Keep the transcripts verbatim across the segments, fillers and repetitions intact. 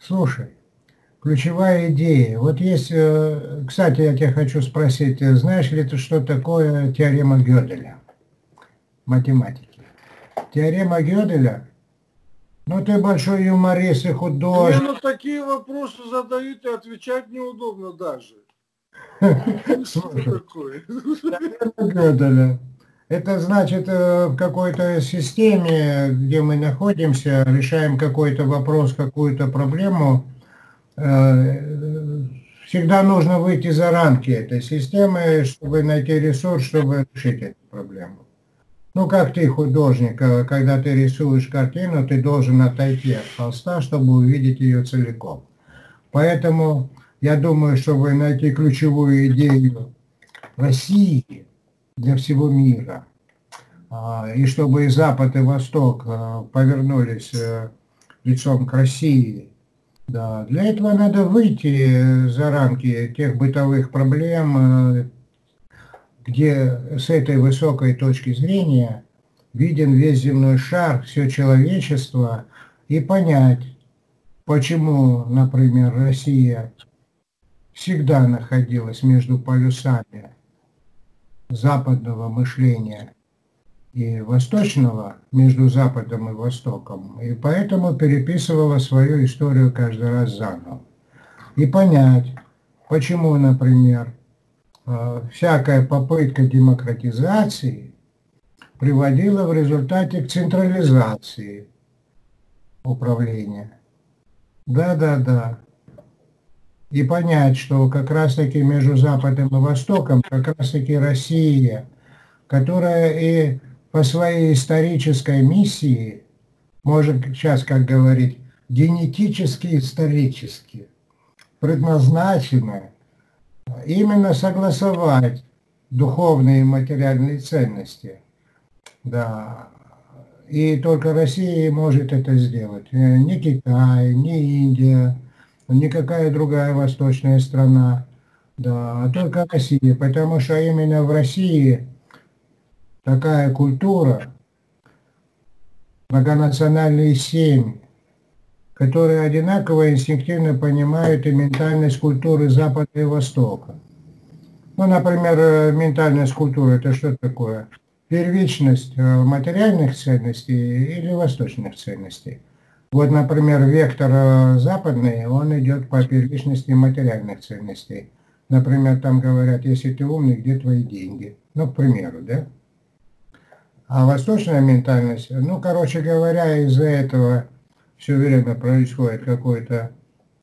Слушай, ключевая идея. Вот есть, э, кстати, я тебя хочу спросить, э, знаешь ли ты, что такое теорема Гёделя в математике? Теорема Гёделя, ну ты большой юморист и Мне художник. на такие вопросы задают и отвечать неудобно даже. Что Слушай, такое? теорема Гёделя. Это значит, э, в какой-то системе, где мы находимся, решаем какой-то вопрос, какую-то проблему, э, всегда нужно выйти за рамки этой системы, чтобы найти ресурс, чтобы решить эту проблему. Ну, как ты художник, э, когда ты рисуешь картину, ты должен отойти от холста, чтобы увидеть ее целиком. Поэтому я думаю, чтобы найти ключевую идею России для всего мира, а, и чтобы и Запад, и Восток а, повернулись э, лицом к России, да, для этого надо выйти за рамки тех бытовых проблем, э, где с этой высокой точки зрения виден весь земной шар, все человечество, и понять, почему, например, Россия всегда находилась между полюсами западного мышления и восточного, между Западом и Востоком, и поэтому переписывала свою историю каждый раз заново. И понять, почему, например, э, всякая попытка демократизации приводила в результате к централизации управления. Да, да, да. И понять, что как раз-таки между Западом и Востоком, как раз-таки Россия, которая и по своей исторической миссии, можно сейчас, как говорить, генетически исторически предназначена именно согласовать духовные и материальные ценности. Да. И только Россия может это сделать. Э, Ни Китай, ни Индия, никакая другая восточная страна. Да, а только Россия. Потому что именно в России такая культура, многонациональные семьи, которые одинаково инстинктивно понимают и ментальность культуры Запада и Востока. Ну, например, э, ментальность культуры – это что такое? Первичность э, материальных ценностей или восточных ценностей. Вот, например, вектор э, западный, он идет по первичности материальных ценностей. Например, там говорят, если ты умный, где твои деньги? Ну, к примеру, да? А восточная ментальность, ну, короче говоря, из-за этого все время происходит какой-то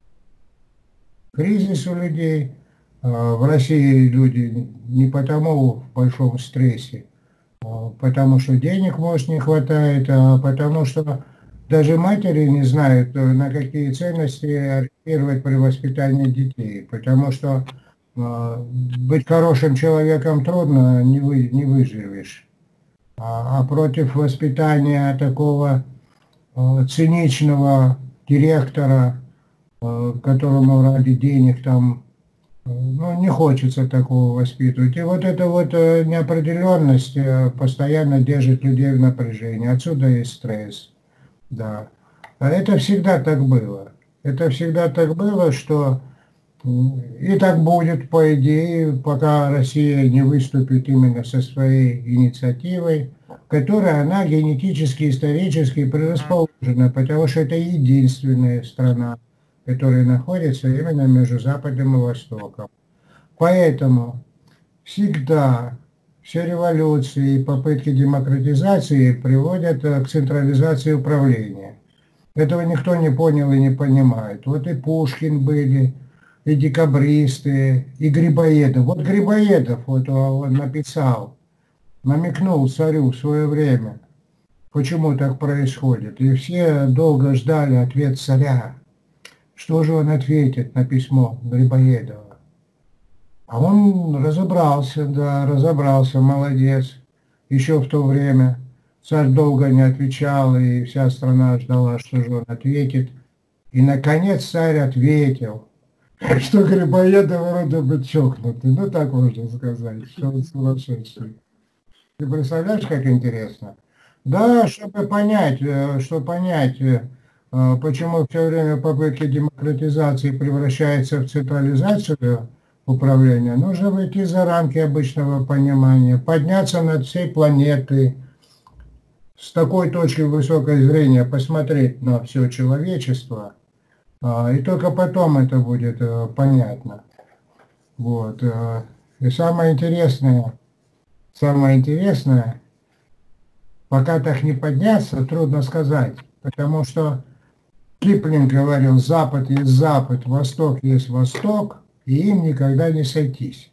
кризис у людей. А в России люди не потому в большом стрессе, а потому что денег, может, не хватает, а потому что даже матери не знают, э, на какие ценности ориентировать при воспитании детей. Потому что а, быть хорошим человеком трудно, не, вы, не выживешь. А, а против воспитания такого а, циничного директора, а, которому ради денег там, э, ну, не хочется такого воспитывать. И вот эта вот э, неопределенность э, постоянно держит людей в напряжении. Отсюда и стресс. Да. А это всегда так было. Это всегда так было, что м, и так будет, по идее, пока Россия не выступит именно со своей инициативой, которой она генетически, исторически предрасположена, потому что это единственная страна, которая находится именно между Западом и Востоком. Поэтому всегда все революции и попытки демократизации приводят э, к централизации управления. Этого никто не понял и не понимает. Вот и Пушкин были, и декабристы, и Грибоедов. Вот Грибоедов вот он написал, намекнул царю в свое время, почему так происходит. И все долго ждали ответ царя. Что же он ответит на письмо Грибоедова? А он разобрался, да, разобрался, молодец. Еще в то время царь долго не отвечал, и вся страна ждала, что же он ответит. И, наконец, царь ответил, что Грибоедов вроде бы чокнутый. Ну, так можно сказать, что он сумасшедший. Ты представляешь, как интересно? Да, чтобы понять, э, чтобы понять, э, почему все время попытки демократизации превращаются в централизацию управления, нужно выйти за рамки обычного понимания, подняться над всей планетой, с такой точки высокой зрения посмотреть на все человечество, и только потом это будет понятно. Вот. И самое интересное, самое интересное, пока так не подняться, трудно сказать, потому что Киплинг говорил, Запад есть Запад, Восток есть Восток, и им никогда не сойтись.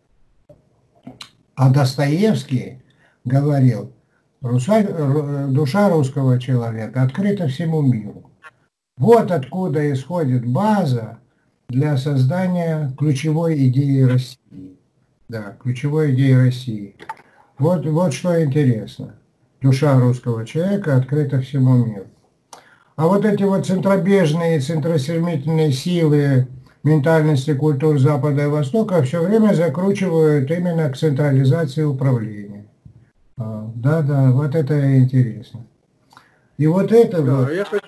А Достоевский говорил, душа русского человека открыта всему миру. Вот откуда исходит база для создания ключевой идеи России. Да, ключевой идеи России. Вот, вот что интересно. Душа русского человека открыта всему миру. А вот эти вот центробежные, центросермительные силы ментальности культур Запада и Востока все время закручивают именно к централизации управления. Да-да, вот это интересно. И вот это да, вот... Я...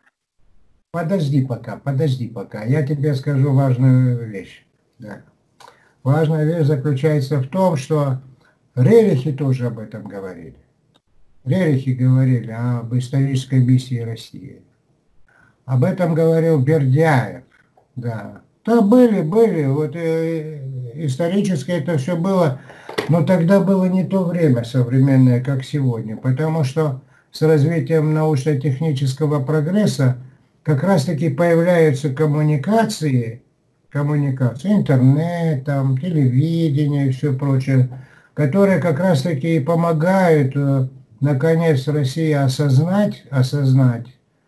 Подожди пока, подожди пока. Я тебе скажу важную вещь. Да. Важная вещь заключается в том, что Рерихи тоже об этом говорили. Рерихи говорили об исторической миссии России. Об этом говорил Бердяев. Да. Там были, были, вот э, исторически это все было, но тогда было не то время современное, как сегодня, потому что с развитием научно-технического прогресса как раз-таки появляются коммуникации, коммуникации, интернет, там, телевидение и все прочее, которые как раз-таки и помогают, наконец, России осознать, осознать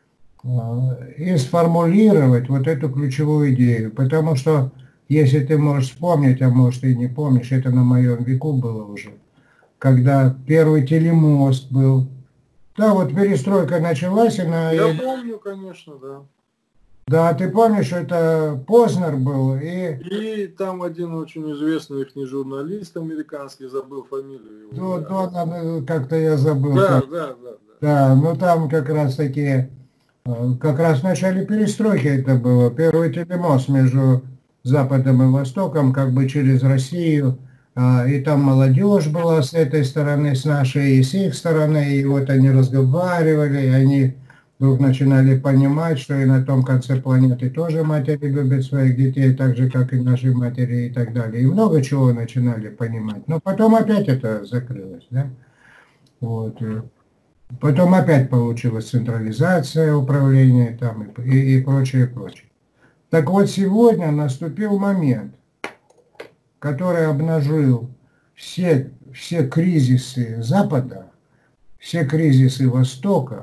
и сформулировать вот эту ключевую идею. Потому что, если ты можешь вспомнить, а может и не помнишь, это на моем веку было уже, когда первый телемост был. Да, вот перестройка началась, и на... Я помню, конечно, да. Да, ты помнишь, это Познер был, и... И там один очень известный их журналист американский, забыл фамилию его. Ну, да. Донан, как-то я забыл. Да, как... да, да, да. Да, ну там как раз таки, как раз в начале перестройки это было. Первый телемост между Западом и Востоком, как бы через Россию. И там молодежь была с этой стороны, с нашей, и с их стороны, и вот они разговаривали, и они вдруг начинали понимать, что и на том конце планеты тоже матери любят своих детей, так же, как и наши матери и так далее. И много чего начинали понимать. Но потом опять это закрылось, да? Вот. Потом опять получилась централизация управления там и, и, и прочее, прочее. Так вот, сегодня наступил момент, который обнажил все, все кризисы Запада, все кризисы Востока,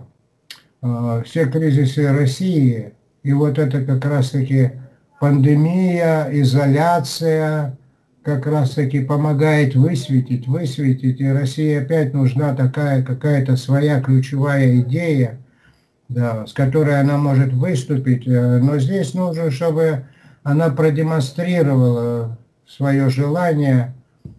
э, все кризисы России, и вот это как раз-таки пандемия, изоляция, как раз-таки помогает высветить, высветить, и России опять нужна такая какая-то своя ключевая идея, да, с которой она может выступить, но здесь нужно, чтобы она продемонстрировала свое желание,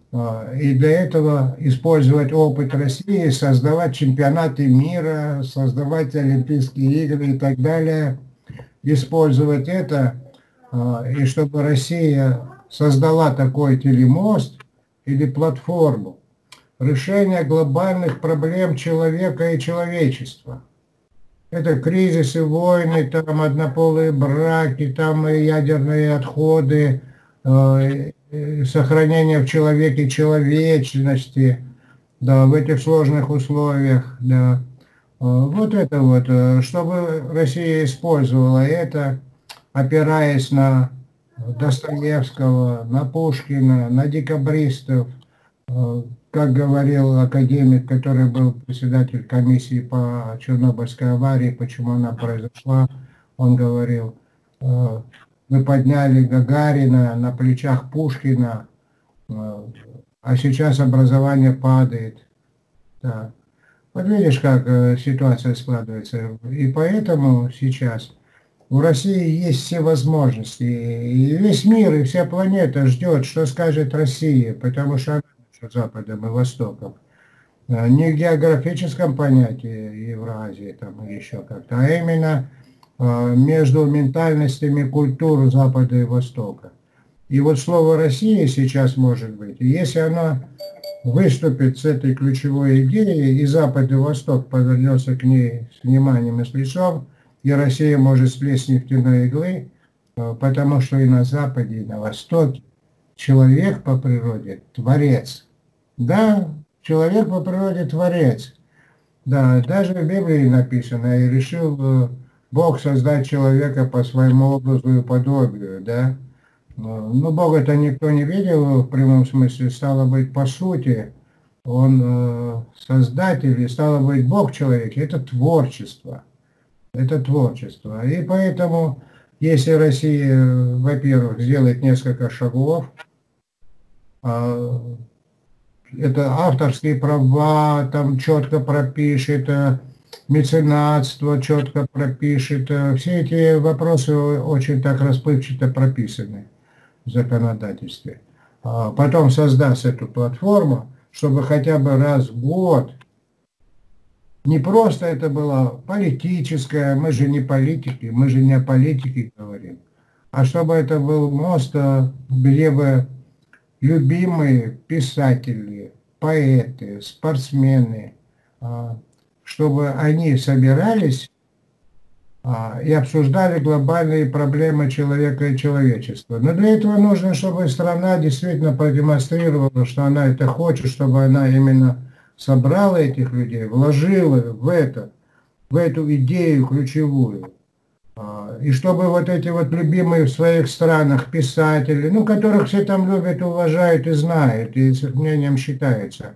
и для этого использовать опыт России, создавать чемпионаты мира, создавать Олимпийские игры и так далее, использовать это, и чтобы Россия создала такой телемост или платформу решения глобальных проблем человека и человечества. Это кризисы, войны, там однополые браки, там и ядерные отходы, сохранение в человеке человечности, да, в этих сложных условиях, да. Вот это вот, чтобы Россия использовала это, опираясь на Достоевского, на Пушкина, на декабристов, как говорил академик, который был председатель комиссии по Чернобыльской аварии, почему она произошла, он говорил: мы подняли Гагарина на плечах Пушкина, а сейчас образование падает. Да. Вот видишь, как ситуация складывается. И поэтому сейчас у России есть все возможности. И весь мир, и вся планета ждет, что скажет Россия, потому что она между Западом и Востоком. Не в географическом понятии Евразии там, или еще как-то, а именно между ментальностями культур Запада и Востока. И вот слово «Россия» сейчас может быть, если она выступит с этой ключевой идеей, и Запад и Восток повернется к ней с вниманием и с лицом, и Россия может слезть с нефтяной иглы, потому что и на Западе, и на Востоке человек по природе творец. Да, человек по природе творец. Да, даже в Библии написано, и решил Бог создать человека по своему образу и подобию, да. Но Бога-то никто не видел в прямом смысле, стало быть, по сути, Он э, создатель, и стало быть, Бог в человеке, это творчество. Это творчество. И поэтому, если Россия, во-первых, сделает несколько шагов, э, это авторские права, там четко пропишет, э, меценатство четко пропишет, э, все эти вопросы очень так расплывчато прописаны в законодательстве. Потом создаст эту платформу, чтобы хотя бы раз в год, не просто это было политическое, мы же не политики, мы же не о политике говорим, а чтобы это был мост, где бы любимые писатели, поэты, спортсмены, чтобы они собирались и обсуждали глобальные проблемы человека и человечества. Но для этого нужно, чтобы страна действительно продемонстрировала, что она это хочет, чтобы она именно собрала этих людей, вложила в это, в эту идею ключевую. И чтобы вот эти вот любимые в своих странах писатели, ну, которых все там любят, уважают и знают, и с их мнением считается,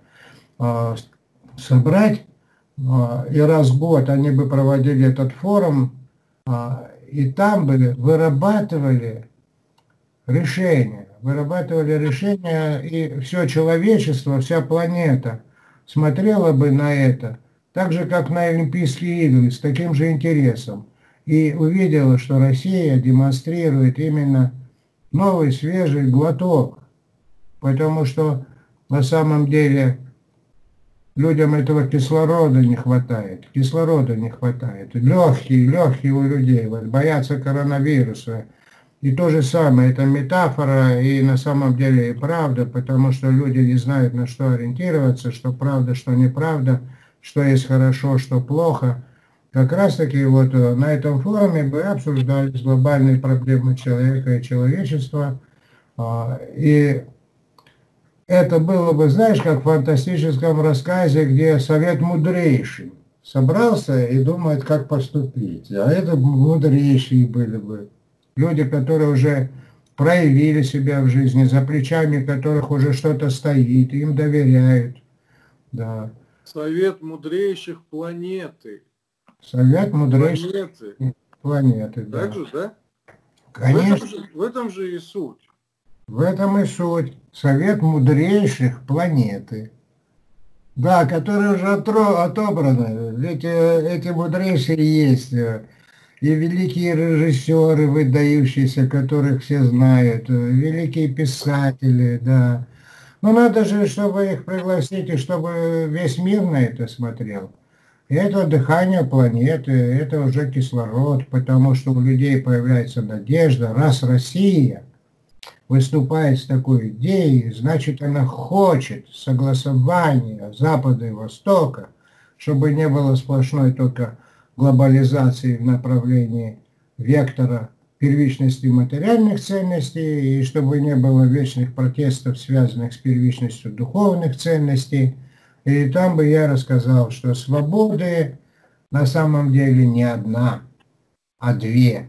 собрать. И раз в год они бы проводили этот форум, и там бы вырабатывали решения, вырабатывали решения, и все человечество, вся планета смотрела бы на это, так же, как на Олимпийские игры, с таким же интересом, и увидела, что Россия демонстрирует именно новый свежий глоток, потому что на самом деле людям этого кислорода не хватает, кислорода не хватает. Легкие, легкие у людей, вот, боятся коронавируса. И то же самое, это метафора и на самом деле и правда, потому что люди не знают, на что ориентироваться, что правда, что неправда, что есть хорошо, что плохо. Как раз таки вот на этом форуме бы обсуждались глобальные проблемы человека и человечества. И это было бы, знаешь, как в фантастическом рассказе, где совет мудрейший собрался и думает, как поступить. А это мудрейшие были бы. Люди, которые уже проявили себя в жизни, за плечами которых уже что-то стоит, им доверяют. Да. Совет мудрейших планеты. Совет мудрейших планеты. планеты, да. Так же, да? Конечно. В этом же, в этом же и суть. В этом и суть. Совет мудрейших планеты. Да, которые уже отобраны. Ведь эти мудрейшие есть. И великие режиссеры, выдающиеся, которых все знают. Великие писатели, да. Но надо же, чтобы их пригласить, и чтобы весь мир на это смотрел. И это дыхание планеты, это уже кислород, потому что у людей появляется надежда. Раз Россия выступает с такой идеей, значит, она хочет согласования Запада и Востока, чтобы не было сплошной только глобализации в направлении вектора первичности материальных ценностей, и чтобы не было вечных протестов, связанных с первичностью духовных ценностей. И там бы я рассказал, что свободы на самом деле не одна, а две.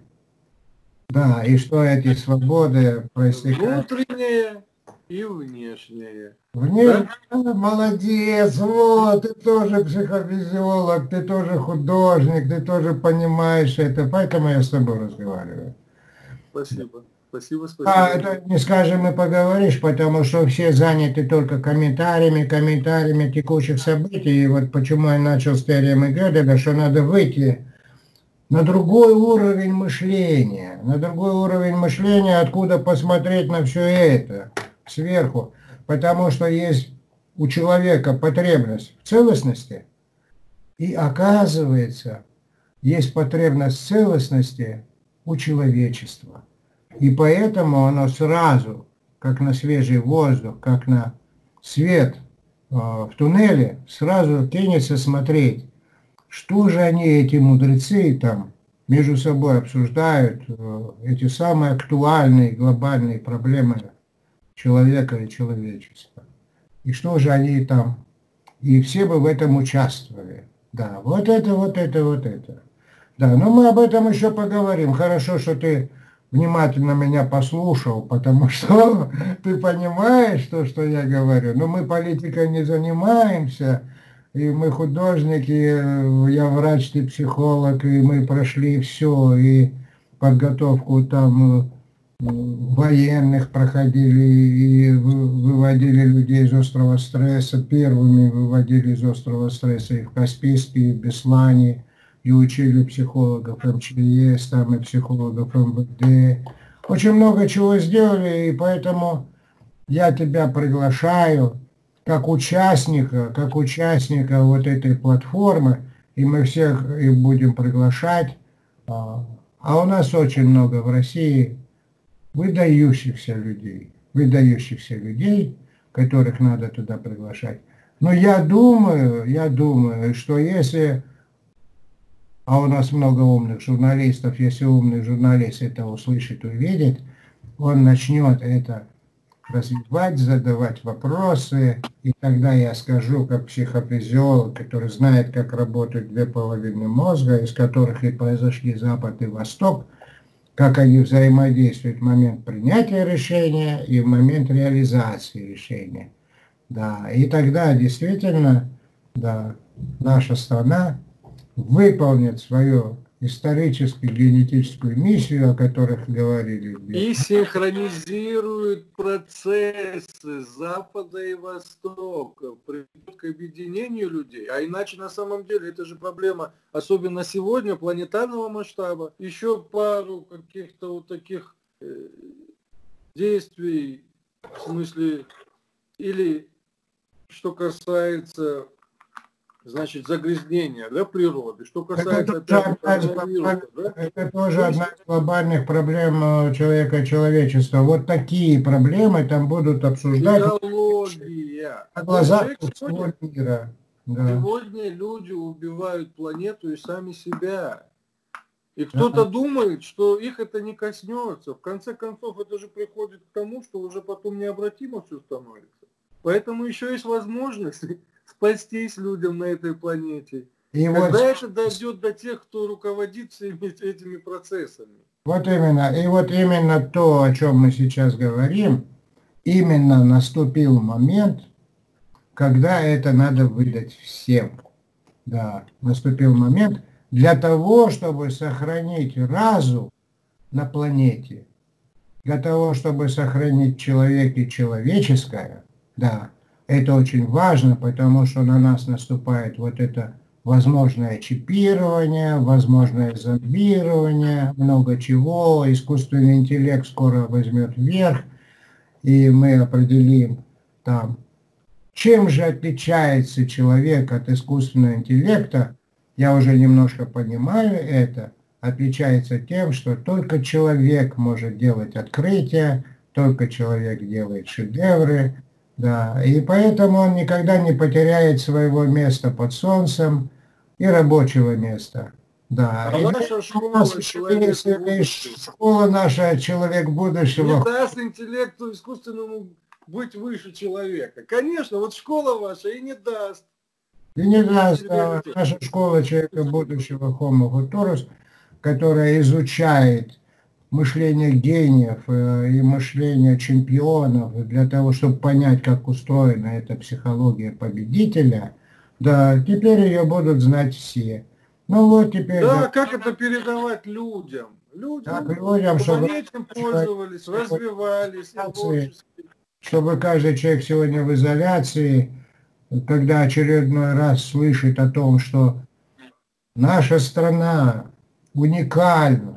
Да, и что эти свободы проистекают... Внутреннее и внешнее. Внешне, да? Молодец, вот, ты тоже психофизиолог, ты тоже художник, ты тоже понимаешь это, поэтому я с тобой разговариваю. Спасибо. Спасибо, спасибо. А это не скажем и поговоришь, потому что все заняты только комментариями, комментариями текущих событий. И вот почему я начал с теоремы Гёделя, что надо выйти на другой уровень мышления, на другой уровень мышления, откуда посмотреть на все это сверху. Потому что есть у человека потребность в целостности, и оказывается, есть потребность в целостности у человечества. И поэтому оно сразу, как на свежий воздух, как на свет э, в туннеле, сразу кинется смотреть, что же они, эти мудрецы, там между собой обсуждают, э, эти самые актуальные глобальные проблемы человека и человечества. И что же они там, и все бы в этом участвовали. Да, вот это, вот это, вот это. Да, но мы об этом еще поговорим. Хорошо, что ты внимательно меня послушал, потому что ты понимаешь то, что я говорю. Но мы политикой не занимаемся, и мы художники, я врач, ты психолог, и мы прошли все, и подготовку там военных проходили, и выводили людей из острого стресса, первыми выводили из острого стресса и в Каспийске, и в Беслане, и учили психологов эм че эс, там и психологов эм вэ дэ. Очень много чего сделали, и поэтому я тебя приглашаю как участника, как участника вот этой платформы, и мы всех и будем приглашать. А у нас очень много в России выдающихся людей, выдающихся людей, которых надо туда приглашать. Но я думаю, я думаю, что если... А у нас много умных журналистов, если умный журналист это услышит, увидит, он начнет это развивать, задавать вопросы, и тогда я скажу, как психофизиолог, который знает, как работают две половины мозга, из которых и произошли Запад и Восток, как они взаимодействуют в момент принятия решения и в момент реализации решения. Да, и тогда действительно, да, наша страна выполнит свою историческую генетическую миссию, о которых говорили. И синхронизирует процессы Запада и Востока, приведет к объединению людей. А иначе на самом деле это же проблема, особенно сегодня, планетарного масштаба. Еще пару каких-то вот таких э, действий, в смысле, или что касается... Значит, загрязнение, да, природы. Что касается... Это, опять, вируса, да? это тоже одна из глобальных проблем человека и человечества. Вот такие проблемы там будут обсуждать Биология. на глазах всего мира. Да. Сегодня люди убивают планету и сами себя. И кто-то да. думает, что их это не коснется. В конце концов, это же приходит к тому, что уже потом необратимо все становится. Поэтому еще есть возможность... спастись людям на этой планете. И Когда вот, это дойдет до тех, кто руководит всеми этими процессами. Вот именно. И вот именно то, о чем мы сейчас говорим, именно наступил момент, когда это надо выдать всем. Да, наступил момент для того, чтобы сохранить разум на планете, для того, чтобы сохранить человека и человеческое, да, это очень важно, потому что на нас наступает вот это возможное чипирование, возможное зомбирование, много чего. Искусственный интеллект скоро возьмет верх, и мы определим там, чем же отличается человек от искусственного интеллекта. Я уже немножко понимаю это. Отличается тем, что только человек может делать открытия, только человек делает шедевры. Да, и поэтому он никогда не потеряет своего места под солнцем и рабочего места. Да. А и наша школа, человек школа наша человек будущего. Не даст интеллекту искусственному быть выше человека. Конечно, вот школа ваша и не даст. И не даст а, наша школа человека будущего Homo Futurus, которая изучает мышление гениев и мышление чемпионов для того, чтобы понять, как устроена эта психология победителя, да, теперь ее будут знать все. Ну вот теперь... Да, да. Как это передавать людям? Людям, так, людям чтобы этим пользовались, развивались. Чтобы каждый человек сегодня в изоляции, когда очередной раз слышит о том, что наша страна уникальна,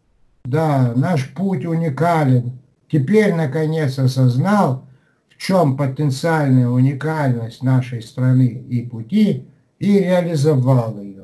да, наш путь уникален. Теперь, наконец, осознал, в чем потенциальная уникальность нашей страны и пути, и реализовал ее.